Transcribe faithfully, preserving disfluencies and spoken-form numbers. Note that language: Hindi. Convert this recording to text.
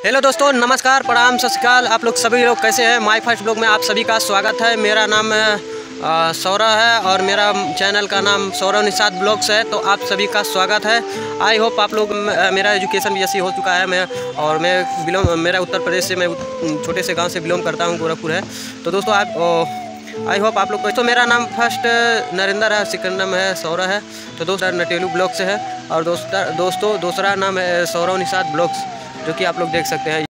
हेलो दोस्तों, नमस्कार, प्रणाम, सत श्री अकाल। आप लोग सभी लोग कैसे हैं? माय फर्स्ट ब्लॉग में आप सभी का स्वागत है। मेरा नाम सौरभ है और मेरा चैनल का नाम सौरभ निषाद ब्लॉग्स है। तो आप सभी का स्वागत है। आई होप आप लोग, मेरा एजुकेशन भी ऐसी हो चुका है मैं और मैं बिलोंग मेरा उत्तर प्रदेश से, मैं छोटे से गांव से बिलोंग करता हूं, गोरखपुर है। तो दोस्तों आप आई होप आप लोग को, तो मेरा नाम फर्स्ट नरेंद्र है, सेकंड नाम है सौरभ है। तो दोस्तों नटेलू ब्लॉग से है और दोस्तों दोस्तों दूसरा नाम है सौरभ निषाद ब्लॉग्स, जो कि आप लोग देख सकते हैं।